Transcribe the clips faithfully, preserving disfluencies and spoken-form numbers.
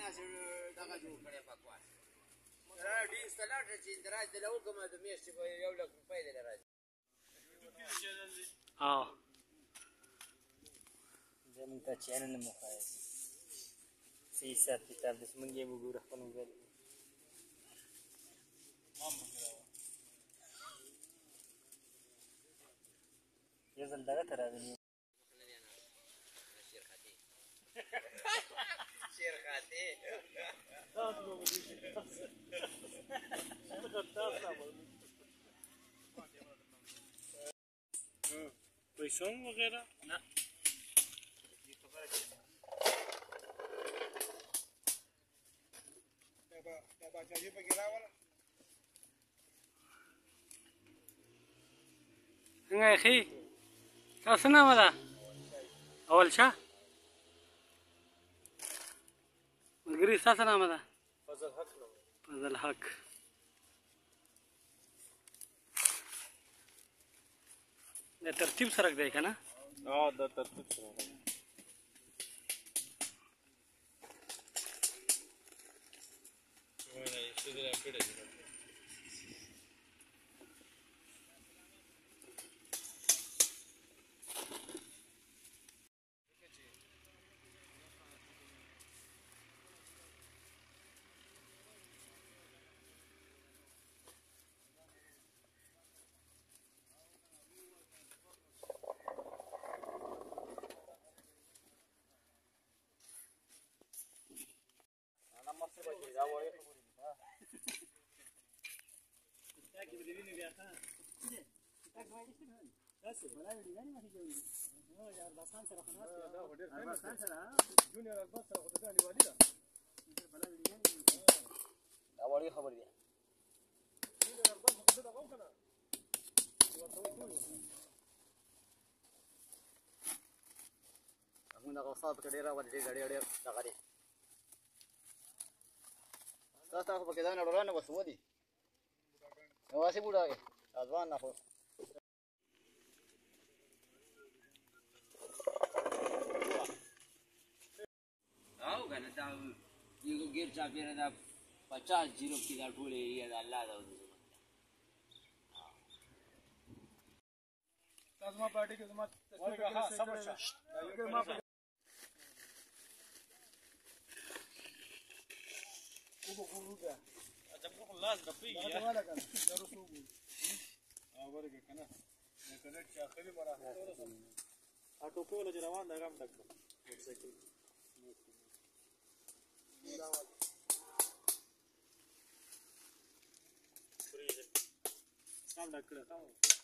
داسې دغه جوړ کړی پکوان ډېر سلاټه چې اندراج دله وکړم د میاشتې به یو لک روپۍ دله راځي اه زموږ ته چینل مو ښایي څه حساب کتاب داسې موږ یې وګورو خپل موبایل یو ځل دغه ته راغلي شیر خاطې پیسون وغیرہ نه باچاجي پکې راوله څنګه یې ښې ستا څه نامه ده اول شاه ملګري ستا څه نامه ده فضل حق فضل حق د ترتیب سرک دی که نه د ترتیب سرک دی اولي خبر دي موږ دغه استاد په ډېره ولې ډېر ډېر دغه دی تاسو خو پکې ځان اړولانه بس ودی نو واسي بوډا ځوان نه خو او کنه دا یو ګیر چاپیره دا پچاس جیرو کې دا ټول ایریا د الله دا تاسو ما پارټي کې زما تصویر ها سم شه ما وګو وګو اته په لاس د پیږي دا ولا کنه دا رسو او ورګه کنه دا کله چې اخري مراحل اټو په لږ روان دا غم تک موټر سایکل سام ډکړه سام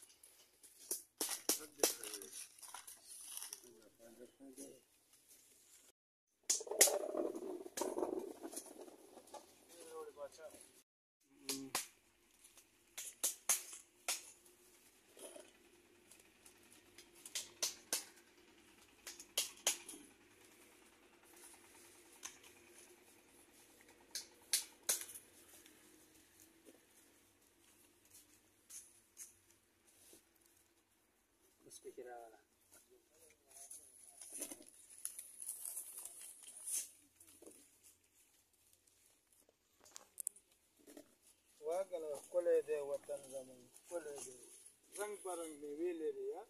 Speaker واګنه کولې دې وطن زمون کولې دې رنگ پر رنگ دی ویلې دی یا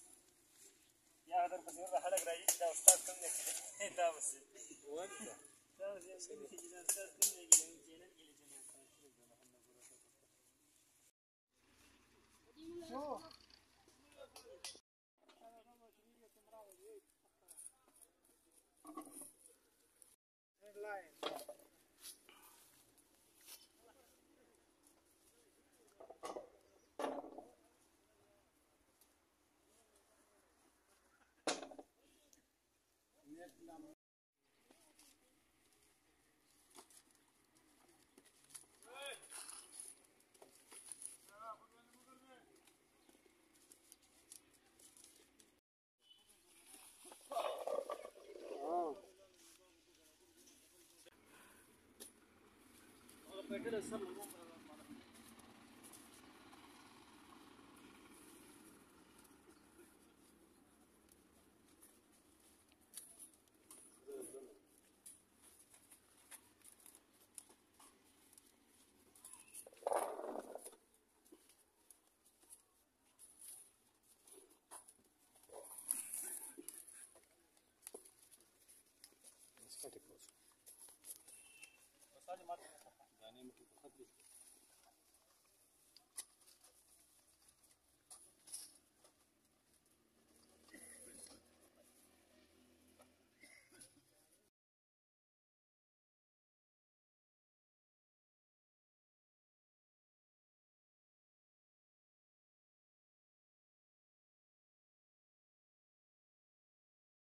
در پسې ورته خلک راځي چې دا استاد کوم دی دا بس وانه Masali mati. Yani mtu